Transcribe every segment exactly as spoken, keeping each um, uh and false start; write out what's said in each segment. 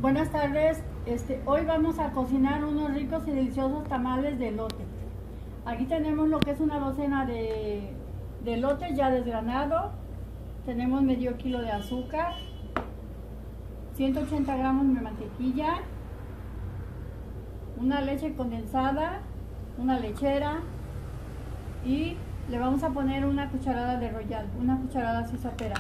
Buenas tardes, este, hoy vamos a cocinar unos ricos y deliciosos tamales de elote. Aquí tenemos lo que es una docena de, de elote ya desgranado, tenemos medio kilo de azúcar, ciento ochenta gramos de mantequilla, una leche condensada, una lechera y le vamos a poner una cucharada de royal, una cucharada así sopera.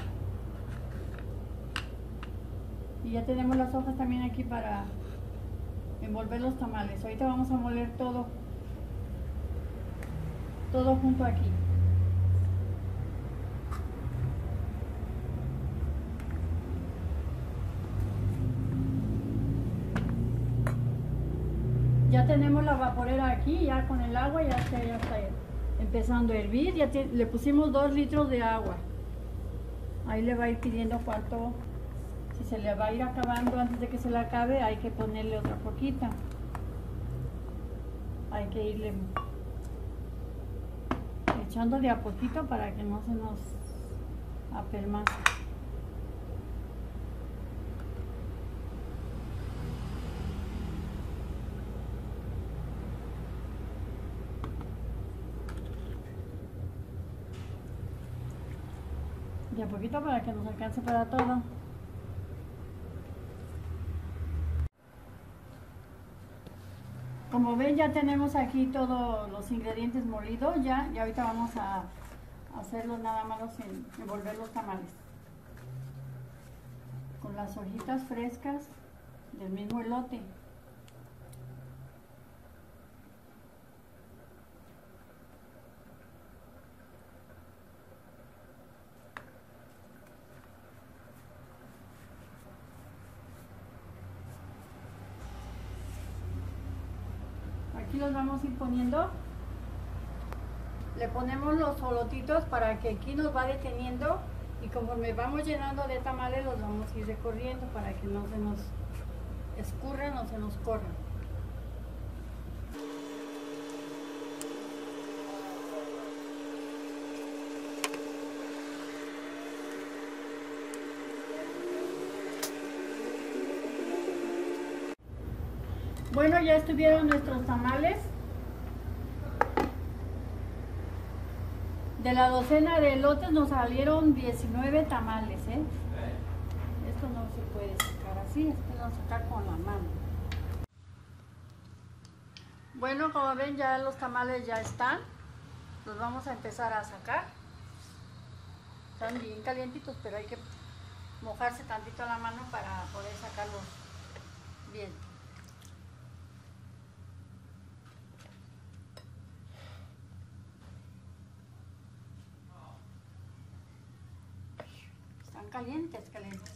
Y ya tenemos las hojas también aquí para envolver los tamales. Ahorita vamos a moler todo, todo junto aquí. Ya tenemos la vaporera aquí, ya con el agua ya está, ya está empezando a hervir. Ya te, le pusimos dos litros de agua. Ahí le va a ir pidiendo cuánto. Si se le va a ir acabando antes de que se le acabe, hay que ponerle otra poquita. Hay que irle echando de a poquito para que no se nos apelmace. De a poquito para que nos alcance para todo. Como ven, ya tenemos aquí todos los ingredientes molidos ya, y ahorita vamos a hacerlos nada más en envolver los tamales con las hojitas frescas del mismo elote. Aquí los vamos a ir poniendo, le ponemos los solotitos para que aquí nos va deteniendo, y conforme vamos llenando de tamales los vamos a ir recorriendo para que no se nos escurran o se nos corran. Bueno, ya estuvieron nuestros tamales. De la docena de elotes nos salieron diecinueve tamales, ¿eh? Esto no se puede sacar así, esto lo vamos a sacar con la mano. Bueno, como ven, ya los tamales ya están. Los vamos a empezar a sacar. Están bien calientitos, pero hay que mojarse tantito la mano para poder sacarlos bien. Calientes, calientes.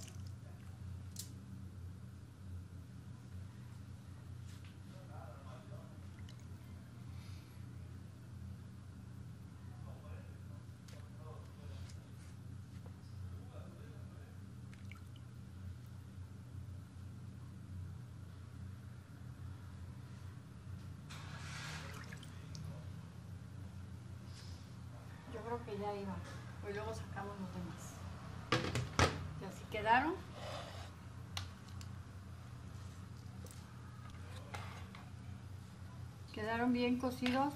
Yo creo que ya iba. Pues luego sacamos los demás. Así quedaron. Quedaron bien cocidos.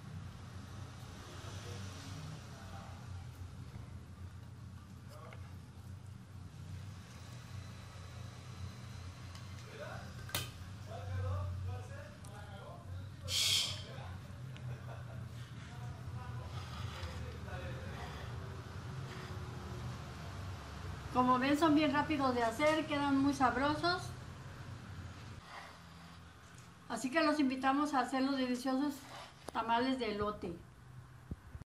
Como ven, son bien rápidos de hacer, quedan muy sabrosos. Así que los invitamos a hacer los deliciosos tamales de elote.